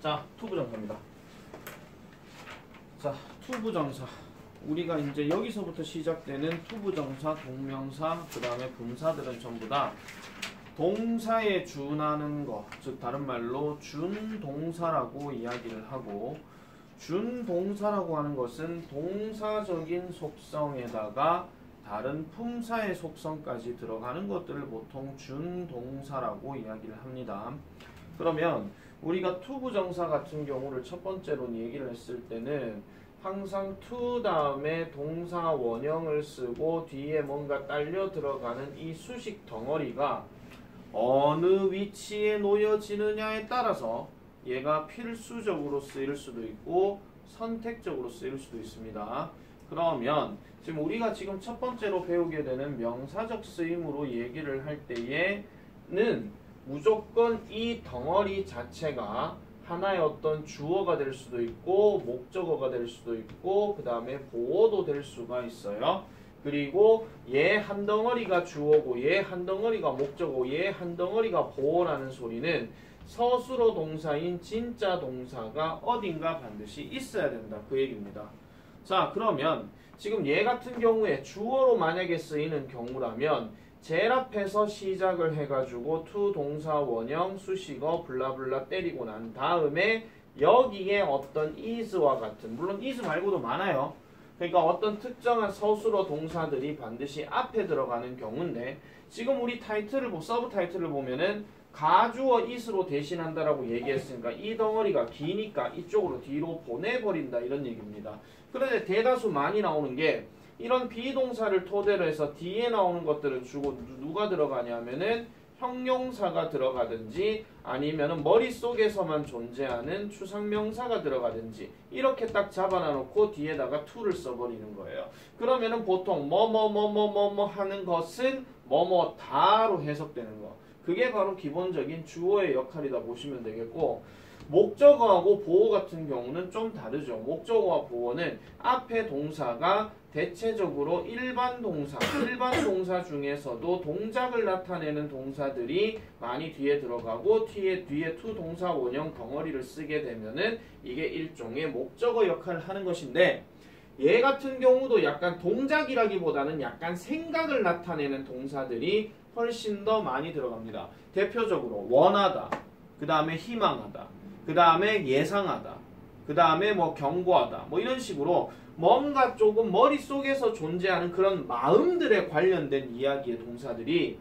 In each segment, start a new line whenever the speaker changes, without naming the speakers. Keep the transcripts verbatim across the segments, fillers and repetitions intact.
자, 투부정사입니다. 자, 투부정사. 우리가 이제 여기서부터 시작되는 투부정사, 동명사, 그 다음에 분사들은 전부 다 동사에 준하는 거, 즉 다른 말로 준동사라고 이야기를 하고, 준동사라고 하는 것은 동사적인 속성에다가 다른 품사의 속성까지 들어가는 것들을 보통 준동사라고 이야기를 합니다. 그러면 우리가 투부정사 같은 경우를 첫 번째로 얘기를 했을 때는 항상 to 다음에 동사 원형을 쓰고 뒤에 뭔가 딸려 들어가는 이 수식 덩어리가 어느 위치에 놓여지느냐에 따라서 얘가 필수적으로 쓰일 수도 있고 선택적으로 쓰일 수도 있습니다. 그러면 지금 우리가 지금 첫 번째로 배우게 되는 명사적 쓰임으로 얘기를 할 때에는 무조건 이 덩어리 자체가 하나의 어떤 주어가 될 수도 있고 목적어가 될 수도 있고 그 다음에 보어도 될 수가 있어요. 그리고 얘 한 덩어리가 주어고 얘 한 덩어리가 목적어고 얘 한 덩어리가 보어라는 소리는 서술어 동사인 진짜 동사가 어딘가 반드시 있어야 된다. 그 얘기입니다. 자, 그러면 지금 얘 같은 경우에 주어로 만약에 쓰이는 경우라면 제일 앞에서 시작을 해가지고 to 동사 원형 수식어 블라블라 때리고 난 다음에 여기에 어떤 is와 같은, 물론 is 말고도 많아요. 그러니까 어떤 특정한 서술어 동사들이 반드시 앞에 들어가는 경우인데 지금 우리 타이틀을, 서브 타이틀을 보면은 가주어 is로 대신한다라고 얘기했으니까 이 덩어리가 기니까 이쪽으로 뒤로 보내버린다 이런 얘기입니다. 그런데 대다수 많이 나오는 게 이런 비동사를 토대로 해서 뒤에 나오는 것들은 주고 누가 들어가냐면은 형용사가 들어가든지 아니면은 머릿속에서만 존재하는 추상명사가 들어가든지 이렇게 딱 잡아놔놓고 뒤에다가 to를 써버리는 거예요. 그러면은 보통 뭐뭐뭐뭐뭐뭐 하는 것은 뭐뭐다로 해석되는 거. 그게 바로 기본적인 주어의 역할이다 보시면 되겠고, 목적어하고 보어 같은 경우는 좀 다르죠. 목적어와 보어는 앞에 동사가 대체적으로 일반 동사, 일반 동사 중에서도 동작을 나타내는 동사들이 많이 뒤에 들어가고 뒤에 뒤에 to 동사 원형 덩어리를 쓰게 되면은 이게 일종의 목적어 역할을 하는 것인데, 얘 같은 경우도 약간 동작이라기보다는 약간 생각을 나타내는 동사들이 훨씬 더 많이 들어갑니다. 대표적으로 원하다, 그 다음에 희망하다, 그 다음에 예상하다, 그 다음에 뭐 경고하다, 뭐 이런 식으로 뭔가 조금 머릿속에서 존재하는 그런 마음들에 관련된 이야기의 동사들이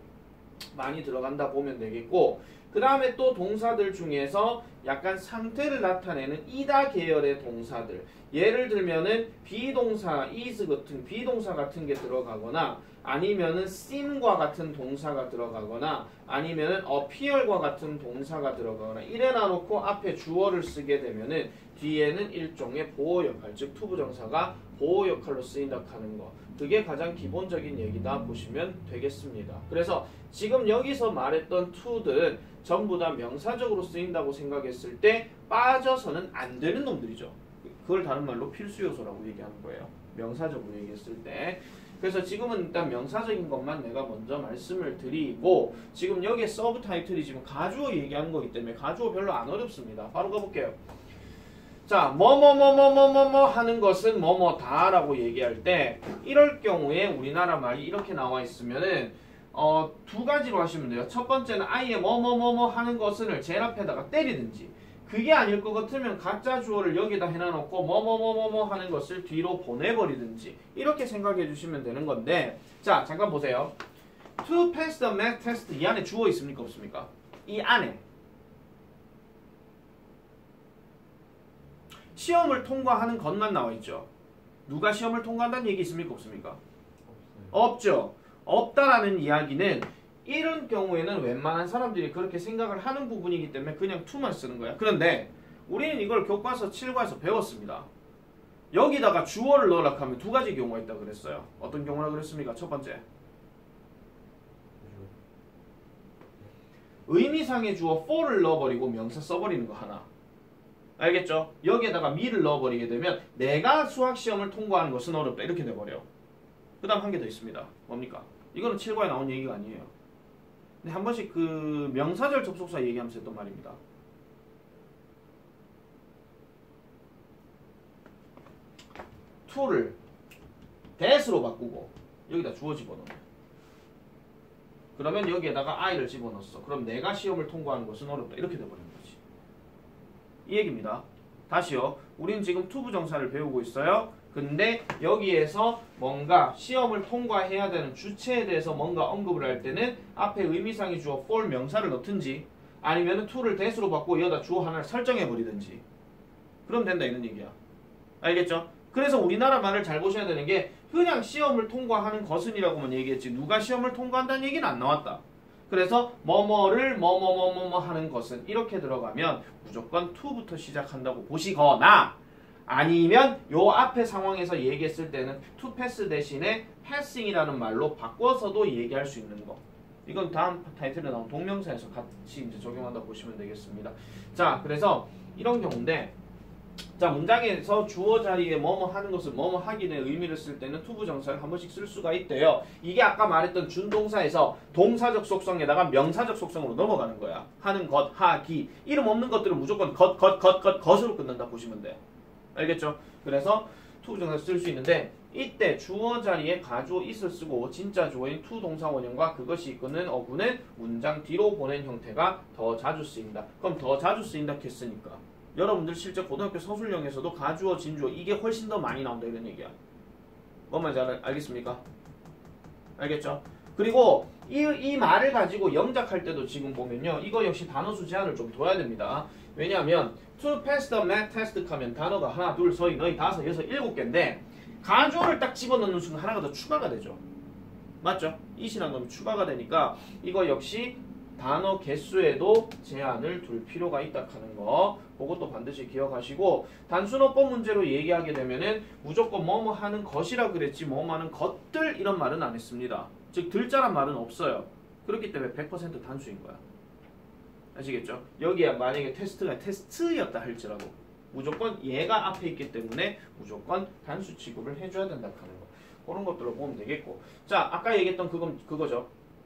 많이 들어간다 보면 되겠고, 그 다음에 또 동사들 중에서 약간 상태를 나타내는 이다 계열의 동사들, 예를 들면은 비동사 is 같은 비동사 같은 게 들어가거나 아니면은 seem과 같은 동사가 들어가거나 아니면은 appear과 같은 동사가 들어가거나 이래 놔놓고 앞에 주어를 쓰게 되면은 뒤에는 일종의 보호 역할, 즉 투부정사가 보호 역할로 쓰인다 하는 거, 그게 가장 기본적인 얘기다 보시면 되겠습니다. 그래서 지금 여기서 말했던 to들은 전부 다 명사적으로 쓰인다고 생각했을 때 빠져서는 안 되는 놈들이죠. 그걸 다른 말로 필수 요소라고 얘기하는 거예요. 명사적으로 얘기했을 때. 그래서 지금은 일단 명사적인 것만 내가 먼저 말씀을 드리고, 지금 여기에 서브 타이틀이 지금 가주어 얘기하는 거기 때문에 가주어 별로 안 어렵습니다. 바로 가볼게요. 자, 뭐뭐뭐뭐뭐뭐뭐 하는 것은 뭐뭐다 라고 얘기할 때 이럴 경우에 우리나라 말이 이렇게 나와 있으면은 어, 두 가지로 하시면 돼요. 첫 번째는 아예 뭐뭐뭐뭐 하는 것은을 제일 앞에다가 때리든지, 그게 아닐 것 같으면 가짜 주어를 여기다 해놔놓고 뭐뭐뭐뭐뭐 하는 것을 뒤로 보내버리든지 이렇게 생각해 주시면 되는 건데, 자 잠깐 보세요. To pass the math test, 이 안에 주어 있습니까 없습니까? 이 안에 시험을 통과하는 것만 나와 있죠. 누가 시험을 통과한다는 얘기 있습니까 없습니까? 없죠. 없다라는 이야기는 이런 경우에는 웬만한 사람들이 그렇게 생각을 하는 부분이기 때문에 그냥 to만 쓰는 거야. 그런데 우리는 이걸 교과서 칠 과에서 배웠습니다. 여기다가 주어를 넣으라 하면 두 가지 경우가 있다고 그랬어요. 어떤 경우라 그랬습니까? 첫 번째, 의미상의 주어 for를 넣어버리고 명사 써버리는 거 하나. 알겠죠? 여기에다가 me를 넣어버리게 되면 내가 수학시험을 통과하는 것은 어렵다 이렇게 돼버려. 그 다음 한 개 더 있습니다. 뭡니까? 이거는 칠 과에 나온 얘기가 아니에요. 근데 한 번씩 그 명사절 접속사 얘기하면서 했던 말입니다. to를 that으로 바꾸고 여기다 주어 집어넣어. 그러면 여기에다가 i를 집어넣었어. 그럼 내가 시험을 통과하는 것은 어렵다. 이렇게 돼버리는 거지. 이 얘기입니다. 다시요. 우리는 지금 to 부정사를 배우고 있어요. 근데 여기에서 뭔가 시험을 통과해야 되는 주체에 대해서 뭔가 언급을 할 때는 앞에 의미상의 주어 for 명사를 넣든지 아니면 to를 that으로 바꾸고 여기다 주어 하나를 설정해버리든지 그럼 된다 이런 얘기야. 알겠죠? 그래서 우리나라 말을 잘 보셔야 되는 게 그냥 시험을 통과하는 것은이라고만 얘기했지 누가 시험을 통과한다는 얘기는 안 나왔다. 그래서 뭐뭐를 뭐뭐뭐뭐뭐 하는 것은 이렇게 들어가면 무조건 to부터 시작한다고 보시거나 아니면 요 앞에 상황에서 얘기했을 때는 to pass 대신에 passing이라는 말로 바꿔서도 얘기할 수 있는 거. 이건 다음 타이틀에 나온 동명사에서 같이 이제 적용한다 보시면 되겠습니다. 자, 그래서 이런 경우인데 자, 문장에서 주어 자리에 뭐뭐 하는 것을 뭐뭐 하기의 의미를 쓸 때는 to 부정사를 한 번씩 쓸 수가 있대요. 이게 아까 말했던 준동사에서 동사적 속성에다가 명사적 속성으로 넘어가는 거야. 하는 것, 하기. 이름 없는 것들은 무조건 것, 것, 것, 것, 것으로 끝난다 보시면 돼. 알겠죠? 그래서 to 부정사를 쓸 수 있는데 이때 주어 자리에 가주어 is을 쓰고 진짜 주어인 to 동사 원형과 그것이 이끄는 어구는 문장 뒤로 보낸 형태가 더 자주 쓰인다. 그럼 더 자주 쓰인다 했으니까 여러분들 실제 고등학교 서술형에서도 가주어, 진주어 이게 훨씬 더 많이 나온다 이런 얘기야. 뭔 말인지 알, 알겠습니까? 알겠죠? 그리고 이, 이 말을 가지고 영작할 때도 지금 보면요. 이거 역시 단어수 제한을 좀 둬야 됩니다. 왜냐하면 to pass the math test 하면 단어가 하나, 둘, 서희, 너희, 다섯, 여섯, 일곱 개인데 가주어를 딱 집어넣는 순간 하나가 더 추가가 되죠. 맞죠? it이라는 놈이 추가가 되니까 이거 역시 단어 개수에도 제한을 둘 필요가 있다 하는 거 그것도 반드시 기억하시고 단순어법 문제로 얘기하게 되면은 무조건 뭐뭐 하는 것이라 그랬지 뭐뭐 하는 것들 이런 말은 안 했습니다. 즉 들자란 말은 없어요. 그렇기 때문에 백 퍼센트 단수인 거야. 아시겠죠? 여기에 만약에 테스트가 테스트였다 할지라도 무조건 얘가 앞에 있기 때문에 무조건 단수 취급을 해줘야 된다 하는 거 그런 것들을 보면 되겠고 자 아까 얘기했던 그건 그거죠.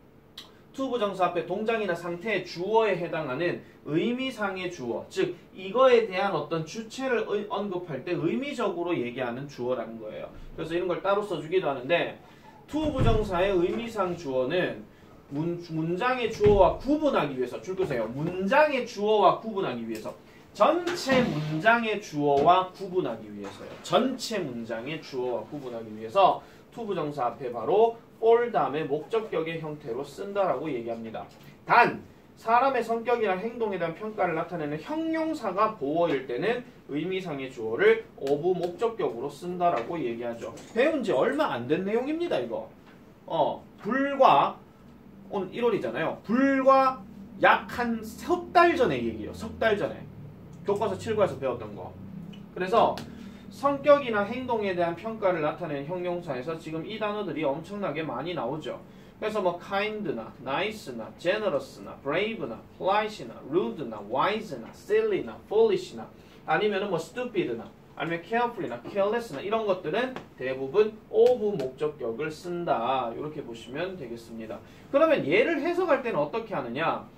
to 부정사 앞에 동작이나 상태의 주어에 해당하는 의미상의 주어, 즉 이거에 대한 어떤 주체를 언급할 때 의미적으로 얘기하는 주어라는 거예요. 그래서 이런 걸 따로 써주기도 하는데 to 부정사의 의미상 주어는 문, 문장의 주어와 구분하기 위해서 줄 끄세요. 문장의 주어와 구분하기 위해서 전체 문장의 주어와 구분하기 위해서요. 전체 문장의 주어와 구분하기 위해서 to 부정사 앞에 바로 for 다음에 목적격의 형태로 쓴다라고 얘기합니다. 단 사람의 성격이나 행동에 대한 평가를 나타내는 형용사가 보어일 때는 의미상의 주어를 of 목적격으로 쓴다라고 얘기하죠. 배운 지 얼마 안 된 내용입니다. 이거 어 불과 오늘 일월이잖아요. 불과 약 한 석 달 전의 얘기예요. 석 달 전에 교과서 칠 과에서 배웠던 거. 그래서 성격이나 행동에 대한 평가를 나타내는 형용사에서 지금 이 단어들이 엄청나게 많이 나오죠. 그래서 뭐 kind나 nice나 generous나 brave나 polite나 rude나 wise나 silly나 foolish나 아니면은 뭐 stupid나 아니면 carefully나 careless나 이런 것들은 대부분 of 목적격을 쓴다. 이렇게 보시면 되겠습니다. 그러면 얘를 해석할 때는 어떻게 하느냐?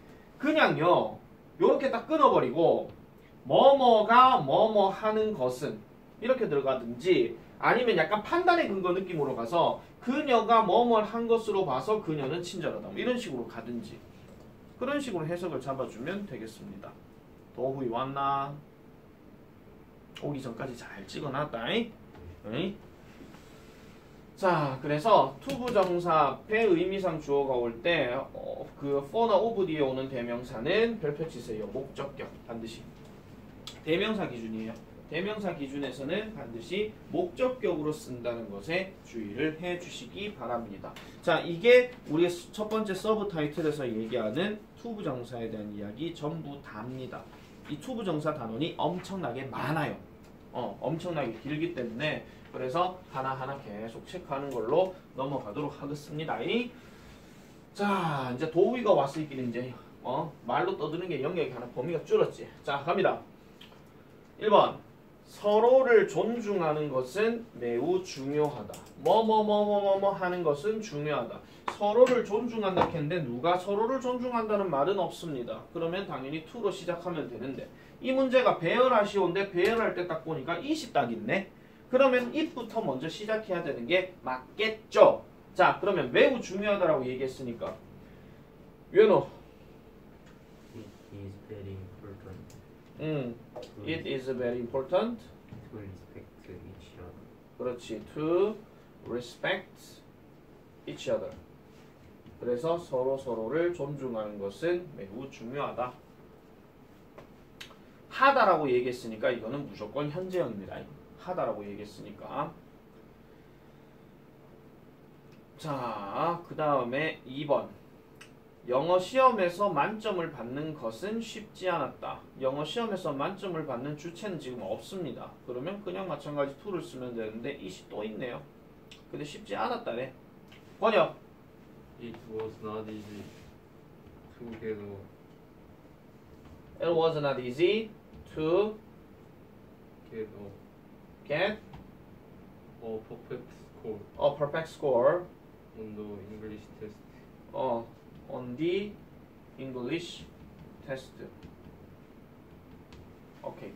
그냥요. 요렇게 딱 끊어버리고 뭐뭐가 뭐뭐 하는 것은 이렇게 들어가든지 아니면 약간 판단의 근거 느낌으로 가서 그녀가 뭐뭐 한 것으로 봐서 그녀는 친절하다. 이런 식으로 가든지 그런 식으로 해석을 잡아주면 되겠습니다. 도후이 왔나? 오기 전까지 잘 찍어놨다. 응? 자, 그래서 to 부정사 앞에 의미상 주어가 올 때 어, 그 for나 of 뒤에 오는 대명사는 별표 치세요. 목적격 반드시. 대명사 기준이에요. 대명사 기준에서는 반드시 목적격으로 쓴다는 것에 주의를 해주시기 바랍니다. 자, 이게 우리 첫 번째 서브 타이틀에서 얘기하는 to 부정사에 대한 이야기 전부 다입니다. 이 to 부정사 단원이 엄청나게 많아요. 어, 엄청나게 길기 때문에 그래서 하나하나 계속 체크하는 걸로 넘어가도록 하겠습니다. 자, 이제 도우이가 왔을 길 이제 어, 말로 떠드는 게 영역이 하나 범위가 줄었지. 자, 갑니다. 일 번 서로를 존중하는 것은 매우 중요하다. 뭐뭐뭐뭐뭐 하는 것은 중요하다. 서로를 존중한다 했는데 누가 서로를 존중한다는 말은 없습니다. 그러면 당연히 to로 시작하면 되는데 이 문제가 배열하시온데 배열할 때 딱 보니까 it이 딱 있네. 그러면 it부터 먼저 시작해야 되는 게 맞겠죠? 자, 그러면 매우 중요하다라고 얘기했으니까 윤호.
It is very important
음,
to,
it is very important.
to respect each other.
그렇지. To respect each other. 그래서 서로 서로를 존중하는 것은 매우 중요하다. 하다라고 얘기했으니까 이거는 무조건 현재형입니다. 하다라고 얘기했으니까. 자, 그 다음에 이 번. 영어 시험에서 만점을 받는 것은 쉽지 않았다. 영어 시험에서 만점을 받는 주체는 지금 없습니다. 그러면 그냥 마찬가지 to를 쓰면 되는데 it이 또 있네요. 근데 쉽지 않았다네. 번역.
It was not easy to get a
It was not easy to
get a,
get
a perfect score
a perfect score
on the English test.
어, on the English test. 오케이.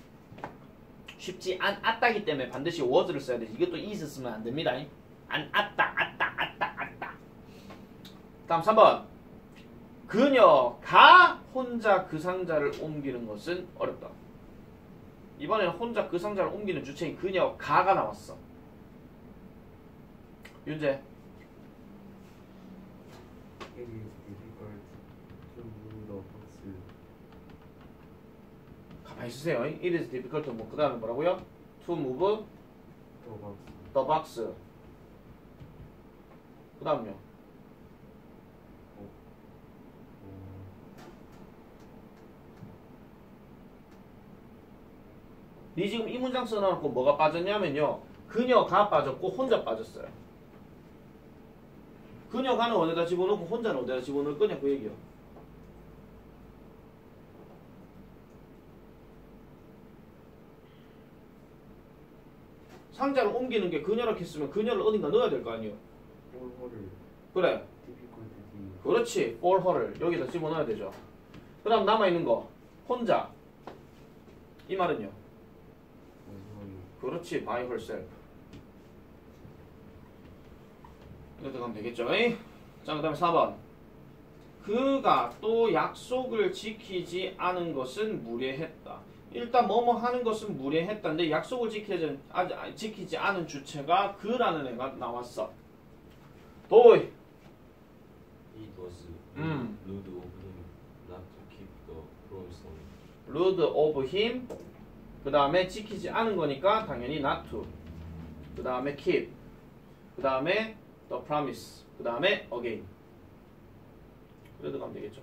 쉽지 않았다기 때문에 반드시 was를 써야 되지. 이것도 is 쓰면 안 됩니다. 안 왔다, 왔다, 왔다, 왔다. 다음 삼 번. 그녀가 혼자 그 상자를 옮기는 것은 어렵다. 이번에는 혼자 그 상자를 옮기는 주체인 그녀가가 나왔어. 윤재.
It is difficult to move the box.
가만히 있으세요. It is difficult to move. 그 다음에 뭐라고요? To move
The box.
the box. 그 다음요. 니 지금 이 문장 써놓고 뭐가 빠졌냐면요. 그녀가 빠졌고 혼자 빠졌어요. 그녀가는 어디다 집어넣고 혼자는 어디다 집어넣을 거냐 그 얘기요. 상자를 옮기는 게 그녀라고 했으면 그녀를 어딘가 넣어야 될 거 아니에요.
For her를
그래.
difficult to.
그렇지. for her를 여기다 집어넣어야 되죠. 그 다음 남아있는 거 혼자. 이 말은요. 그렇지. by herself. 이렇게 가면 되겠죠. 자, 그 다음에 사 번. 그가 또 약속을 지키지 않은 것은 무례했다. 일단 뭐뭐 하는 것은 무례했다인데 약속을 지키지, 아, 지키지 않은 주체가 그라는 애가 나왔어. 도이.
It was
음.
rude of him not to keep the promise on it.
rude of him. 그 다음에 지키지 않은 거니까 당연히 not to. 그 다음에 keep. 그 다음에 the promise. 그 다음에 again. 그래도 가면 되겠죠.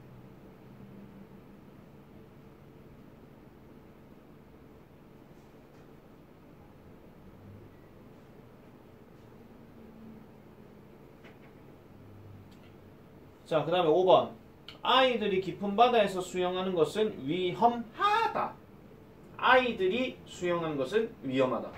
자, 그 다음에 오 번. 아이들이 깊은 바다에서 수영하는 것은 위험하다. 아이들이 수영하는 것은 위험하다.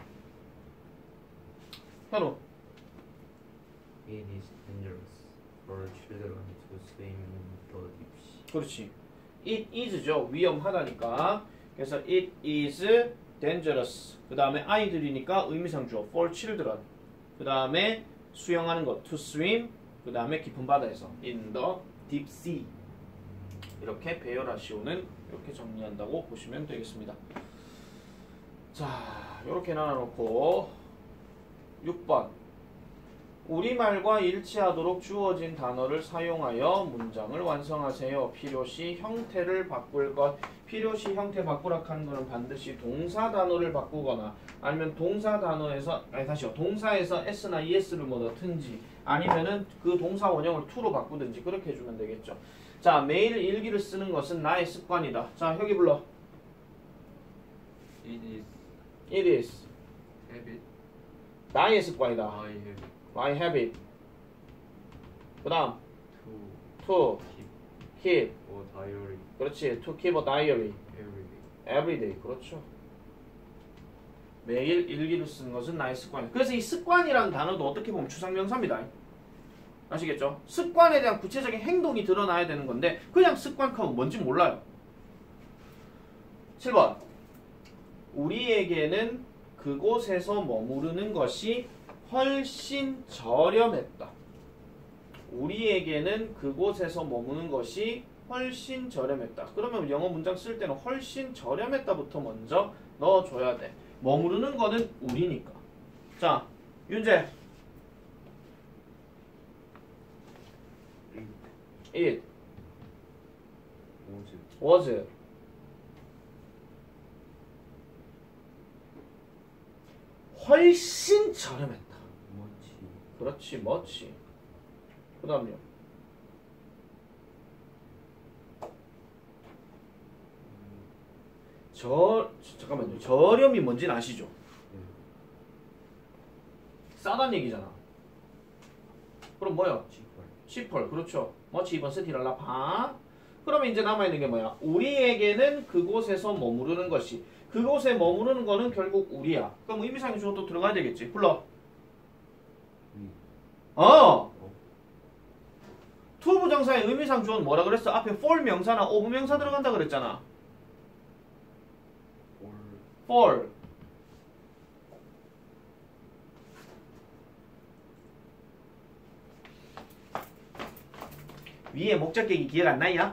현우.
It is dangerous for children to swim in the deep sea.
그렇지. It is죠. 위험하다니까. 그래서 it is dangerous. 그 다음에 아이들이니까 의미상주어 for children. 그 다음에 수영하는 것 to swim. 그 다음에 깊은 바다에서 in the deep sea. 이렇게 배열하시오는 이렇게 정리한다고 보시면 되겠습니다. 자, 이렇게 나눠놓고 육 번. 우리말과 일치하도록 주어진 단어를 사용하여 문장을 완성하세요. 필요시 형태를 바꿀 것. 필요시 형태 바꾸라 하는 거는 반드시 동사 단어를 바꾸거나 아니면 동사 단어에서 아니 다시요. 동사에서 s나 es를 뭐 넣든지 아니면은 그 동사 원형을 to로 바꾸든지 그렇게 해주면 되겠죠. 자, 매일 일기를 쓰는 것은 나의 습관이다. 자, 혁이 불러.
It is
It is
habit.
나의 습관이다.
I have
My habit. 그 다음
to
to
keep
keep.
a diary
그렇지. to keep a diary.
every day.
Every day. 그렇죠. 매일 일기를 쓰는 것은 나의 습관이다. 그래서 이 습관이라는 단어도 어떻게 보면 추상명사입니다. 아시겠죠? 습관에 대한 구체적인 행동이 드러나야 되는 건데 그냥 습관하면 뭔지 몰라요. 칠 번. 우리에게는 그곳에서 머무르는 것이 훨씬 저렴했다. 우리에게는 그곳에서 머무는 것이 훨씬 저렴했다. 그러면 영어 문장 쓸 때는 훨씬 저렴했다부터 먼저 넣어줘야 돼. 머무르는 거는 우리니까. 자, 윤재. It
was
was 훨씬 저렴했다.
much
그렇지, much. 그 다음요. 저 잠깐만요. 저렴이 뭔지는 아시죠? 싸단 얘기잖아. 그럼 뭐야?
cheaper
cheaper. 그렇죠. much even 스티랄라 파. 그러면 이제 남아있는 게 뭐야? 우리에게는 그곳에서 머무르는 것이. 그곳에 머무르는 거는 결국 우리야. 그럼 의미상의 주어 또 들어가야 되겠지. 불러.
we
어! 투 부정사의 의미상 주어는 뭐라 그랬어? 앞에 for 명사나 of 명사 들어간다 그랬잖아.
or
for. 위에 목적격이 기억 안 나냐?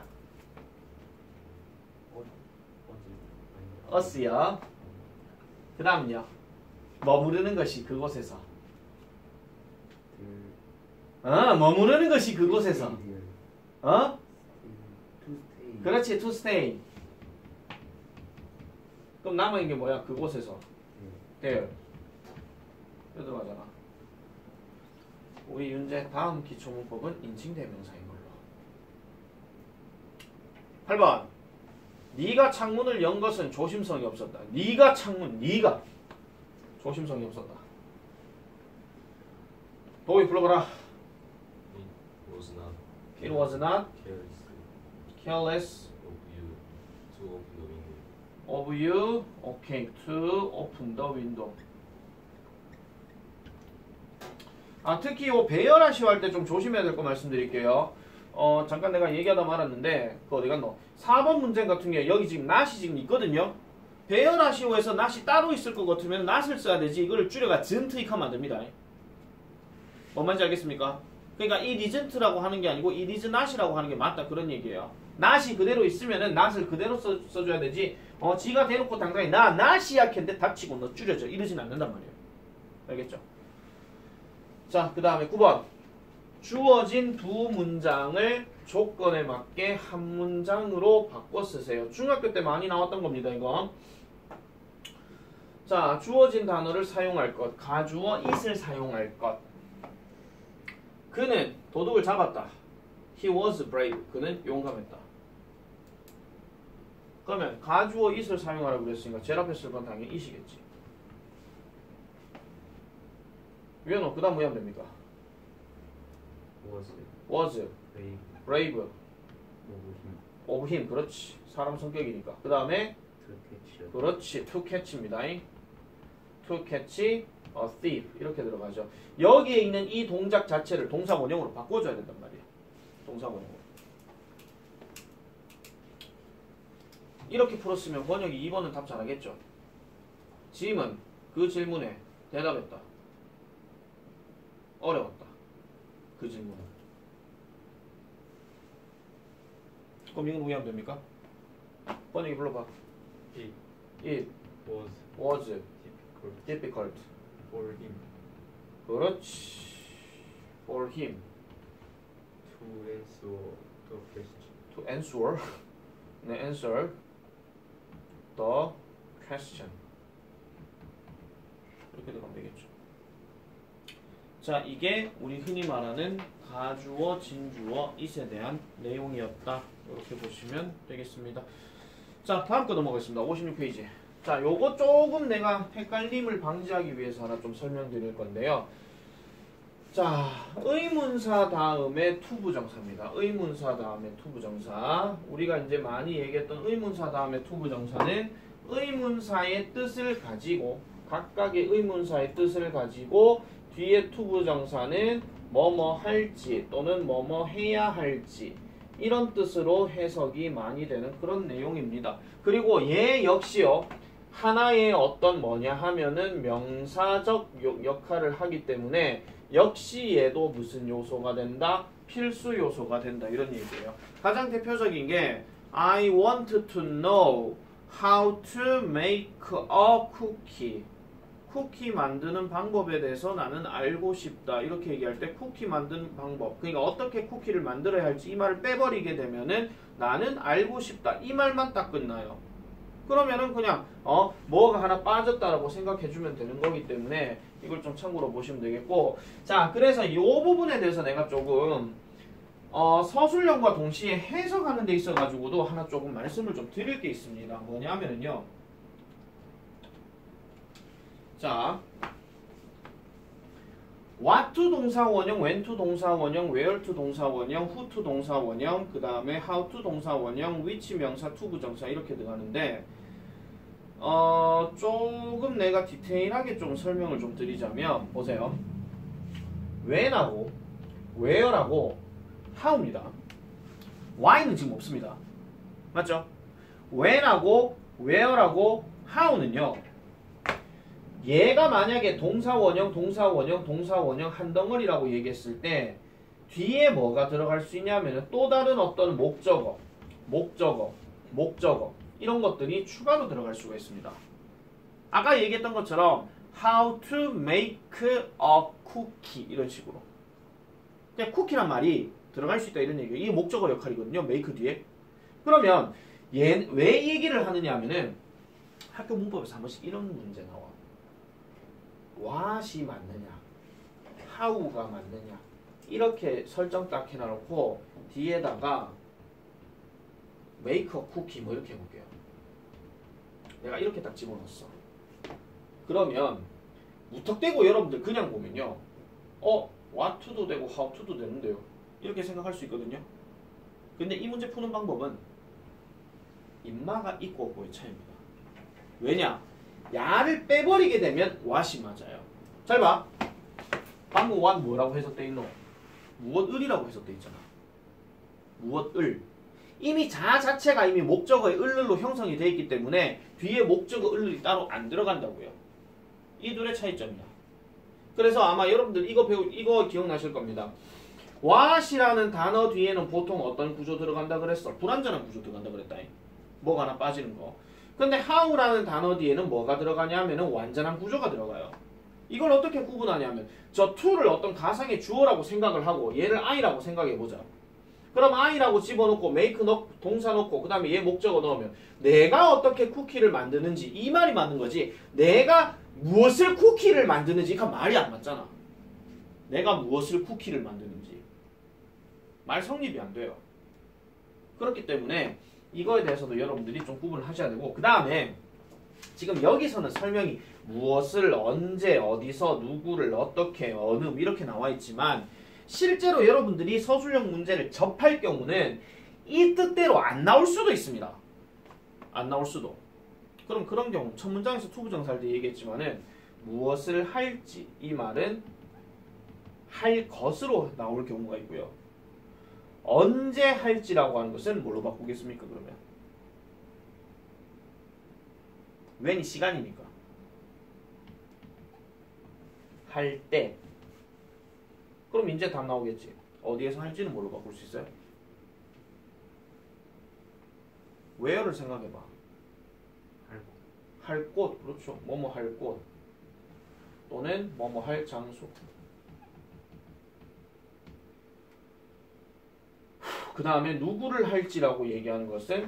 was
us요. 그 다음요. 머무르는 것이 그곳에서. 어, 머무르는 것이 그곳에서. 어?
to stay
그렇지, to stay. 그럼 남아있는 게 뭐야? 그곳에서. there. 이거 들어가잖아. 우리 윤재 다음 기초문법은 인칭대명사인 걸로. 팔 번. 네가 창문을 연 것은 조심성이 없었다. 네가 창문, 네가 조심성이 없었다. 도희 불러봐라.
It was not
It was not
careless
careless
of you to open the window.
of you, okay, to open the window. 아, 특히 요 배열하시오 할 때 좀 조심해야 될 거 말씀드릴게요. 어, 잠깐 내가 얘기하다 말았는데, 그 어디 갔노? 사 번 문제 같은 경우에 여기 지금 not이 지금 있거든요? 배열하시오에서 not이 따로 있을 것 같으면 not을 써야 되지, 이걸 줄여가 didn't 하면 안 됩니다. 뭔 말인지 알겠습니까? 그러니까 it isn't라고 하는 게 아니고 it is not이라고 하는 게 맞다, 그런 얘기예요. not이 그대로 있으면은 not을 그대로 써, 써줘야 되지, 어, 지가 대놓고 당당히 나, not이야 캔데 닥치고 너 줄여져. 이러진 않는단 말이에요. 알겠죠? 자, 그 다음에 구 번. 주어진 두 문장을 조건에 맞게 한 문장으로 바꿔 쓰세요. 중학교 때 많이 나왔던 겁니다, 이거. 자, 주어진 단어를 사용할 것. 가주어 it을 사용할 것. 그는 도둑을 잡았다. He was brave. 그는 용감했다. 그러면 가주어 it을 사용하라고 그랬으니까 제일 앞에 쓸 건 당연히 it이겠지. 위원호, 그 다음 뭐 하면 됩니까?
was
was
brave
brave
of him
of him. 그렇지. 사람 성격이니까. 그 다음에
to catch
그렇지. to catch입니다. to catch a thief. 이렇게 들어가죠. 여기에 있는 이 동작 자체를 동사 원형으로 바꿔줘야 된단 말이야. 동사 원형으로. 이렇게 풀었으면 번역이 이 번은 답 잘하겠죠. 짐은 그 질문에 대답했다. 어려웠다. 그 질문은. 그럼 이건 왜 하면 됩니까? 번역이 불러봐.
It
It
was
was
difficult
difficult.
for him
그렇지. For him
to answer the question.
to answer. 네, answer the question. 이렇게 들어가면 되겠죠. 자, 이게 우리 흔히 말하는 가주어, 진주어, it에 대한 내용이었다. 이렇게 보시면 되겠습니다. 자, 다음 거 넘어가겠습니다. 오십육 페이지. 자, 요거 조금 내가 헷갈림을 방지하기 위해서 하나 좀 설명드릴 건데요. 자, 의문사 다음에 투부정사입니다. 의문사 다음에 투부정사. 우리가 이제 많이 얘기했던 의문사 다음에 투부정사는 의문사의 뜻을 가지고, 각각의 의문사의 뜻을 가지고 뒤에 투부정사는 뭐뭐 할지 또는 뭐뭐 해야 할지 이런 뜻으로 해석이 많이 되는 그런 내용입니다. 그리고 얘 역시요, 하나의 어떤 뭐냐 하면은 명사적 요- 역할을 하기 때문에 역시 얘도 무슨 요소가 된다? 필수 요소가 된다. 이런 얘기예요. 가장 대표적인 게 I want to know how to make a cookie. 쿠키 만드는 방법에 대해서 나는 알고 싶다. 이렇게 얘기할 때 쿠키 만드는 방법. 그러니까 어떻게 쿠키를 만들어야 할지 이 말을 빼버리게 되면은 나는 알고 싶다. 이 말만 딱 끝나요. 그러면은 그냥 어 뭐가 하나 빠졌다라고 생각해 주면 되는 거기 때문에 이걸 좀 참고로 보시면 되겠고, 자 그래서 이 부분에 대해서 내가 조금 어 서술형과 동시에 해석하는 데 있어 가지고도 하나 조금 말씀을 좀 드릴 게 있습니다. 뭐냐면은요, 자 what to 동사 원형, when to 동사 원형, where to 동사 원형, who to 동사 원형, 그 다음에 how to 동사 원형, which 명사, to 부정사 이렇게 들어가는데, 어 조금 내가 디테일하게 좀 설명을 좀 드리자면 보세요. when하고 where하고 how입니다. why는 지금 없습니다. 맞죠? when하고 where하고 how는요, 얘가 만약에 동사원형, 동사원형, 동사원형 한 덩어리라고 얘기했을 때 뒤에 뭐가 들어갈 수 있냐면 또 다른 어떤 목적어, 목적어, 목적어 이런 것들이 추가로 들어갈 수가 있습니다. 아까 얘기했던 것처럼 how to make a cookie 이런 식으로 그냥 쿠키란 말이 들어갈 수 있다 이런 얘기예요. 이게 목적어 역할이거든요. make 뒤에. 그러면 얘 왜 얘기를 하느냐 하면은 학교 문법에서 한 번씩 이런 문제 나와. what이 맞느냐, how가 맞느냐 이렇게 설정 딱 해놔놓고 뒤에다가 make a cookie 뭐 이렇게 해볼게요. 내가 이렇게 딱 집어넣었어. 그러면 무턱대고 여러분들 그냥 보면요, 어 what to도 되고 how to도 되는데요 이렇게 생각할 수 있거든요. 근데 이 문제 푸는 방법은 임마가 있고 없고의 차이입니다. 왜냐? 야를 빼버리게 되면 what이 맞아요. 잘 봐. 방금 what 뭐라고 해석돼 있노? 무엇을이라고 해석돼 있잖아. 무엇을. 이미 자 자체가 이미 목적어의 을을로 형성이 되어 있기 때문에 뒤에 목적어 을이 따로 안 들어간다고요. 이 둘의 차이점이다. 그래서 아마 여러분들 이거 배우 이거 기억나실 겁니다. what이라는 단어 뒤에는 보통 어떤 구조 들어간다 그랬어? 불완전한 구조 들어간다 그랬다. 뭐가 하나 빠지는 거. 근데 how라는 단어 뒤에는 뭐가 들어가냐면은 완전한 구조가 들어가요. 이걸 어떻게 구분하냐면 저 to를 어떤 가상의 주어라고 생각을 하고 얘를 I라고 생각해 보자. 그럼 I라고 집어넣고 make 넣고 동사 넣고 그 다음에 얘 목적어 넣으면 내가 어떻게 쿠키를 만드는지 이 말이 맞는 거지, 내가 무엇을 쿠키를 만드는지 그 말이 안 맞잖아. 내가 무엇을 쿠키를 만드는지 말 성립이 안 돼요. 그렇기 때문에 이거에 대해서도 여러분들이 좀 구분을 하셔야 되고, 그 다음에 지금 여기서는 설명이 무엇을 언제 어디서 누구를 어떻게 어느 이렇게 나와 있지만 실제로 여러분들이 서술형 문제를 접할 경우는 이 뜻대로 안 나올 수도 있습니다. 안 나올 수도. 그럼 그런 경우 첫 문장에서 투부정사 할 때 얘기했지만은 무엇을 할지 이 말은 할 것으로 나올 경우가 있고요. 언제 할지라고 하는 것은 뭘로 바꾸겠습니까? 그러면 when이 시간이니까 할 때. 그럼 이제 답 나오겠지. 어디에서 할지는 뭘로 바꿀 수 있어요? where를 생각해봐. 할 곳. 그렇죠. 뭐뭐 할 곳 또는 뭐뭐 할 장소. 그 다음에 누구를 할지라고 얘기하는 것은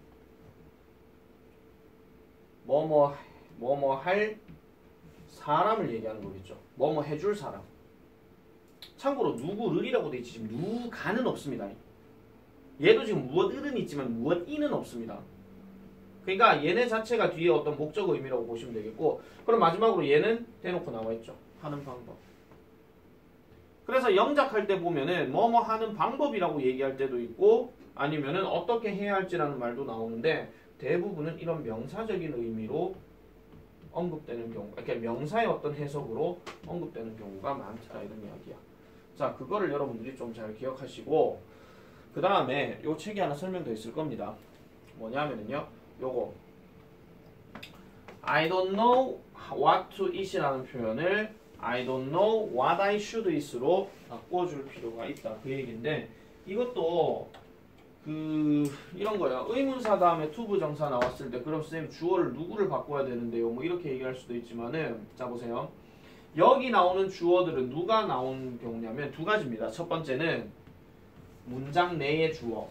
뭐뭐 뭐뭐 할 사람을 얘기하는 거겠죠. 뭐뭐 해줄 사람. 참고로 누구를이라고 돼 있지 지금 누가는 없습니다. 얘도 지금 무엇을은 있지만 무엇이는 없습니다. 그러니까 얘네 자체가 뒤에 어떤 목적어 의미라고 보시면 되겠고, 그럼 마지막으로 얘는 대놓고 나와 있죠. 하는 방법. 그래서 영작할 때 보면은 뭐뭐 하는 방법이라고 얘기할 때도 있고 아니면은 어떻게 해야 할지라는 말도 나오는데 대부분은 이런 명사적인 의미로 언급되는 경우, 그러니까 명사의 어떤 해석으로 언급되는 경우가 많다 이런 이야기야. 자, 그거를 여러분들이 좀 잘 기억하시고, 그 다음에 요 책에 하나 설명도 있을 겁니다. 뭐냐면은요, 요거 I don't know what to eat이라는 표현을 I don't know what I should eat로 바꿔줄 필요가 있다. 그 얘기인데 이것도 그 이런 거예요. 의문사 다음에 to 부정사 나왔을 때 그럼 선생님 주어를 누구를 바꿔야 되는데요? 뭐 이렇게 얘기할 수도 있지만은 자 보세요. 여기 나오는 주어들은 누가 나온 경우냐면 두 가지입니다. 첫 번째는 문장 내의 주어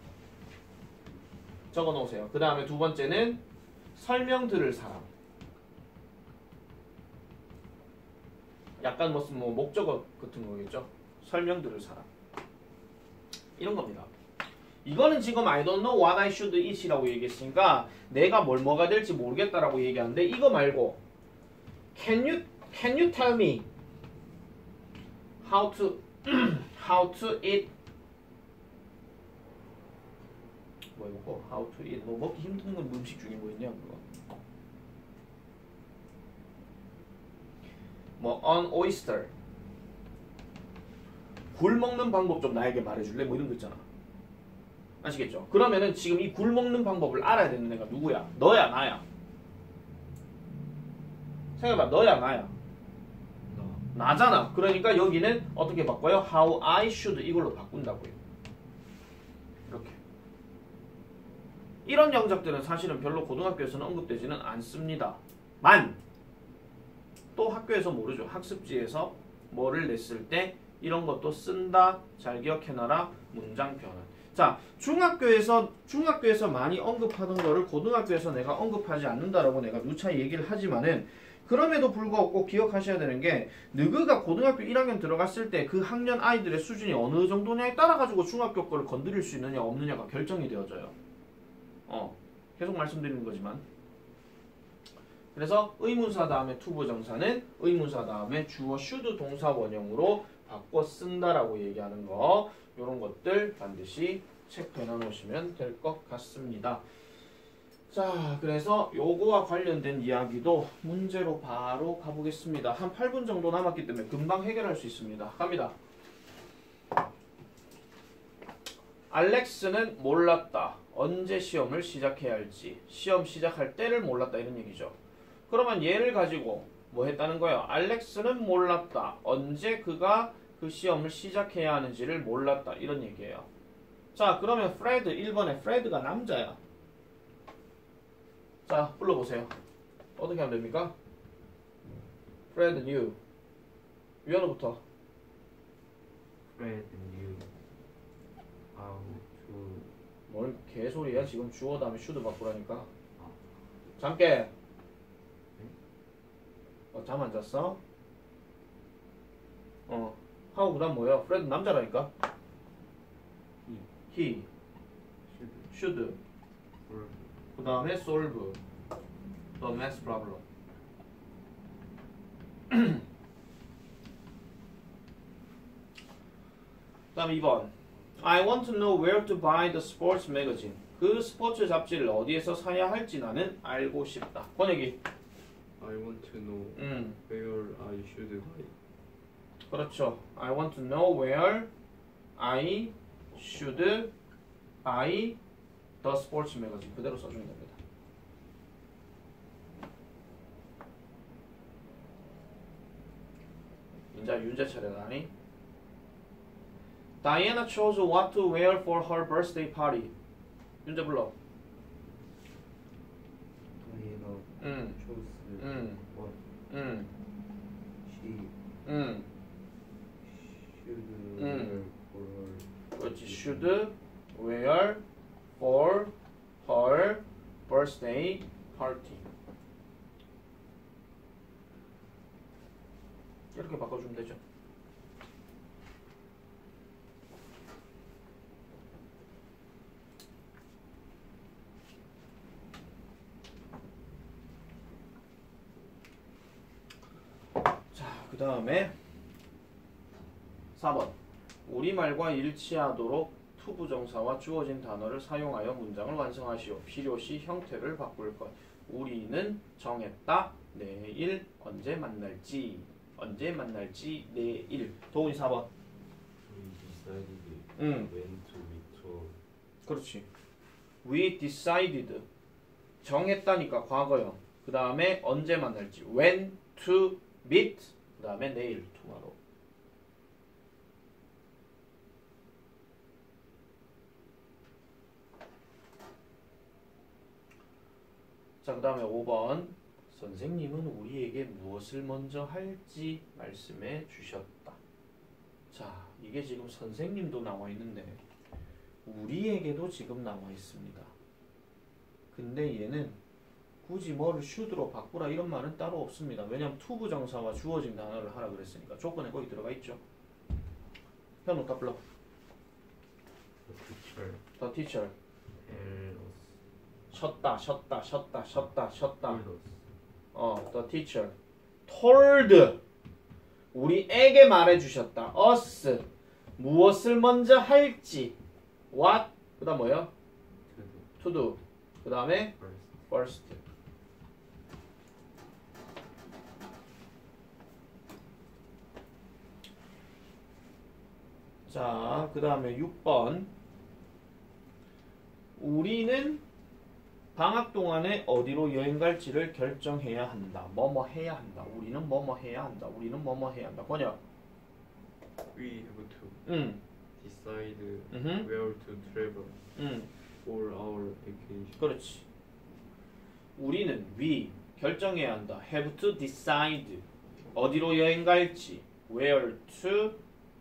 적어 놓으세요. 그 다음에 두 번째는 설명 들을 사람. 약간 무슨 뭐 목적어 같은 거겠죠. 설명 들을 사람. 이런 겁니다. 이거는 지금 I don't know what I should eat이라고 얘기했으니까 내가 뭘 뭐가 될지 모르겠다라고 얘기하는데 이거 말고 Can you Can you tell me how to how to eat 뭐 이거 how to eat 뭐 먹기 힘든 건 음식 중에 뭐 있냐 그거 뭐 an oyster 굴 먹는 방법 좀 나에게 말해줄래? 뭐 이런 거 있잖아. 아시겠죠? 그러면은 지금 이 굴 먹는 방법을 알아야 되는 애가 누구야? 너야 나야? 생각해봐. 너야 나야? 나잖아. 그러니까 여기는 어떻게 바꿔요? How I should 이걸로 바꾼다고요. 이렇게. 이런 영작들은 사실은 별로 고등학교에서는 언급되지는 않습니다. 만! 또 학교에서 모르죠. 학습지에서 뭐를 냈을 때 이런 것도 쓴다. 잘 기억해놔라. 문장표는. 자, 중학교에서 중학교에서 많이 언급하던 거를 고등학교에서 내가 언급하지 않는다라고 내가 누차 얘기를 하지만은 그럼에도 불구하고 꼭 기억하셔야 되는 게 너희가 고등학교 일 학년 들어갔을 때 그 학년 아이들의 수준이 어느 정도냐에 따라 가지고 중학교 거를 건드릴 수 있느냐 없느냐가 결정이 되어져요. 어, 계속 말씀드리는 거지만. 그래서 의문사 다음에 to 부정사는 의문사 다음에 주어 should 동사 원형으로 바꿔 쓴다라고 얘기하는 거 이런 것들 반드시 체크해 놓으시면 될 것 같습니다. 자, 그래서 요거와 관련된 이야기도 문제로 바로 가보겠습니다. 한 팔 분 정도 남았기 때문에 금방 해결할 수 있습니다. 갑니다. 알렉스는 몰랐다. 언제 시험을 시작해야 할지. 시험 시작할 때를 몰랐다 이런 얘기죠. 그러면 얘를 가지고 뭐 했다는 거예요? 알렉스는 몰랐다. 언제 그가 그 시험을 시작해야 하는지를 몰랐다. 이런 얘기예요. 자, 그러면 프레드 일 번에 프레드가 남자야. 자, 불러보세요. 어떻게 하면 됩니까? 프레드 뉴. 위원호부터.
Fred knew how to
뭘 개소리야. 지금 주어 다음에 should 바꾸라니까. 잠깨. 어, 잠 안 잤어? 어. 하고 그 다음 뭐야? 프레드 남자라니까?
he
he.
should
should.
solve
그 다음에 solve the math problem. 그 다음 이 번. I want to know where to buy the sports magazine. 그 스포츠 잡지를 어디에서 사야 할지 나는 알고 싶다. 권혁이.
I want to know
음,
where I should buy.
그렇죠. I want to know where I should buy the sports magazine. 그대로 써주면 됩니다. 이제 윤재 차례다니. Diana chose what to wear for her birthday party. 윤재 불러.
Diana
응,
chose
응,
what
응,
she
응.
should
음.
wear for her
그렇지. Should wear for her birthday party. 이렇게 바꿔주면 되죠. 자, 그 다음에 사 번. 우리말과 일치하도록 투부정사와 주어진 단어를 사용하여 문장을 완성하시오. 필요시 형태를 바꿀 것. 우리는 정했다. 내일 언제 만날지. 언제 만날지 내일. 도훈이 사 번.
We decided
응,
when to return.
그렇지. We decided. 정했다니까 과거형. 그 다음에 언제 만날지 when to meet 그 다음에 내일 tomorrow. 자, 그 다음에 오 번 선생님은 우리에게 무엇을 먼저 할지 말씀해 주셨다. 자, 이게 지금 선생님도 나와 있는데 우리에게도 지금 나와 있습니다. 근데 얘는 굳이 뭐를 should로 바꾸라 이런 말은 따로 없습니다. 왜냐하면 to 부정사와 주어진 단어를 하라 그랬으니까 조건에 거기 들어가 있죠. 현우 다 불러.
The teacher
The teacher.
tells
쉬었다 쉬었다 쉬었다 쉬었다 쉬었다.
told us
어, the teacher told 우리에게 말해주셨다. us 무엇을 먼저 할지 what 그 다음 뭐예요?
to do
to do 그 다음에
first.
first. 자, 그 다음에 육 번 우리는 방학 동안에 어디로 여행 갈지를 결정해야 한다. 뭐뭐 해야 한다. 우리는 뭐뭐 해야 한다. 우리는 뭐뭐 해야 한다. 번역.
We have to
응.
decide
음.
where to travel
응.
for our vacation.
그렇지. 우리는 we 결정해야 한다. have to decide 어디로 여행 갈지. where to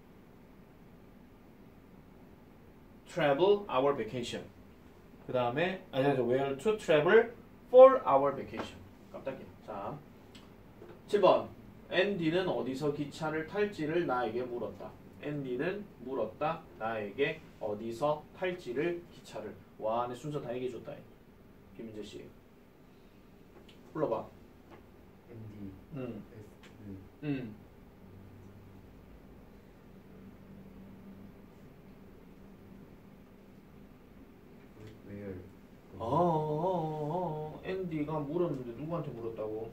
travel our vacation. 그 다음에 아니 아니 where to travel for our vacation. 깜짝이야. 자, 칠 번 앤디는 어디서 기차를 탈지를 나에게 물었다. 앤디는 물었다. 나에게 어디서 탈지를 기차를. 와, 내 순서 다 얘기해줬다. 김민재 씨. 불러봐.
Andy
응.
asked
응.
where
어, 어, 어, 어. 앤디가 물었는데 누구한테 물었다고?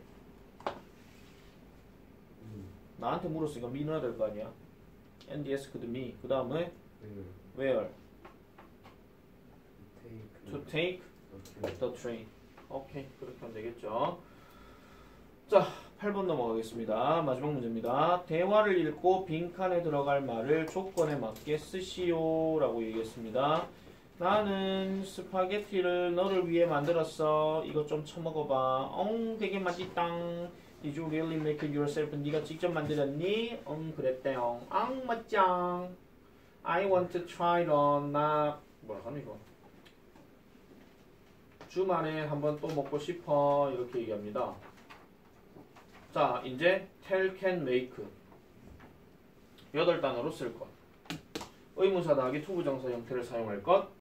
me
나한테 물었으니까 me 넣어야 될 거 아니야? 앤디 asked me. 그 다음에
where
where
to
to
take
take
the train.
the train. 오케이, 그렇게 하면 되겠죠. 자, 팔 번 넘어가겠습니다. 마지막 문제입니다. 대화를 읽고 빈칸에 들어갈 말을 조건에 맞게 쓰시오 라고 얘기했습니다. 나는 스파게티를 너를 위해 만들었어. 이거 좀 처먹어봐. 엉, 되게 맛있다. Did you really make it yourself? 네가 직접 만들었니? 응, 그랬대요. 앙, 맛짱. I want to try it on. 나 뭐라 하는 이거? 주말에 한번 또 먹고 싶어. 이렇게 얘기합니다. 자, 이제 tell, can, make. 여덟 단어로 쓸 것. 의문사 더하기 투부정사 형태를 사용할 것.